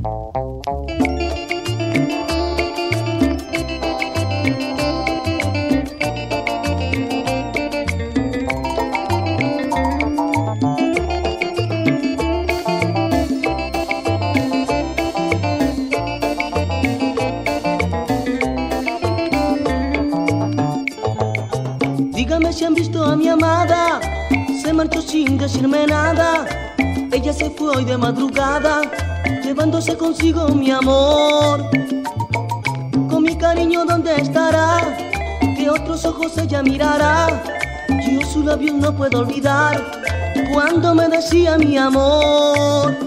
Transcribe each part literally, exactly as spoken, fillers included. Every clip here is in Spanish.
Dígame si han visto a mi amada, se marchó sin decirme nada. Ella se fue hoy de madrugada, llevándose consigo mi amor. Con mi cariño, ¿dónde estará? Que otros ojos ella mirará. Yo su labio no puedo olvidar, cuando me decía mi amor.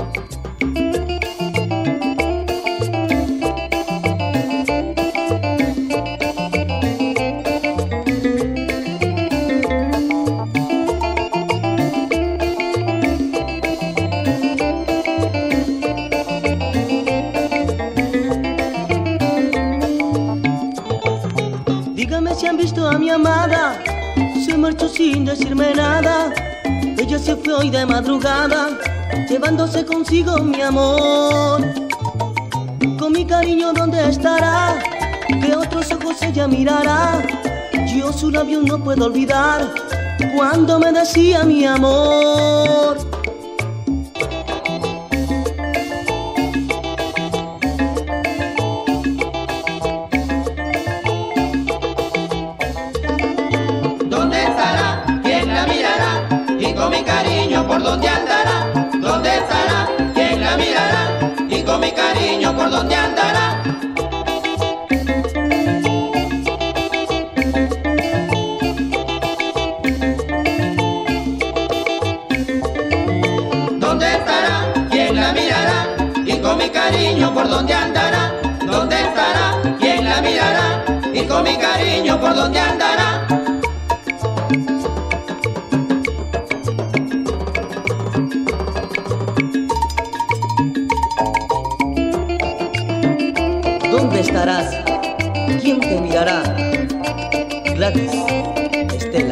Dígame si han visto a mi amada, se marchó sin decirme nada. Ella se fue hoy de madrugada, llevándose consigo mi amor. Con mi cariño, ¿dónde estará? Que otros ojos ella mirará. Yo su labio no puedo olvidar, cuando me decía mi amor. Con mi cariño, ¿por dónde andará? ¿Dónde estará? ¿Quién la mirará? Y con mi cariño, ¿por dónde andará? ¿Dónde estará? ¿Quién la mirará? Y con mi cariño, ¿por dónde andará? ¿Dónde estará? ¿Quién la mirará? Y con mi cariño, ¿por dónde andará? ¿Dónde estarás? ¿Quién te mirará? Gladys, Estela.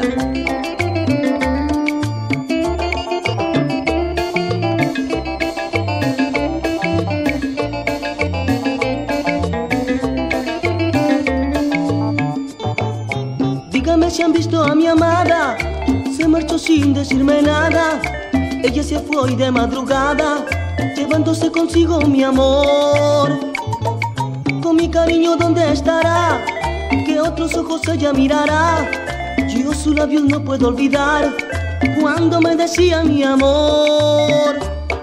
Dígame si han visto a mi amada, se marchó sin decirme nada. Ella se fue hoy de madrugada, llevándose consigo mi amor. Con mi cariño, ¿dónde estará? Que otros ojos ella mirará. Yo su labio no puedo olvidar, cuando me decía mi amor.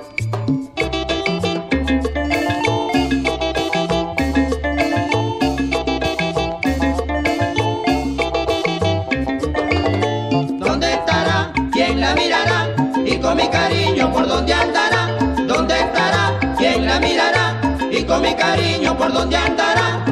¿Dónde estará? ¿Quién la mirará? Y con mi cariño, ¿por dónde andará? ¿Dónde estará? ¿Quién la mirará? Y con mi cariño, ¿por dónde andará?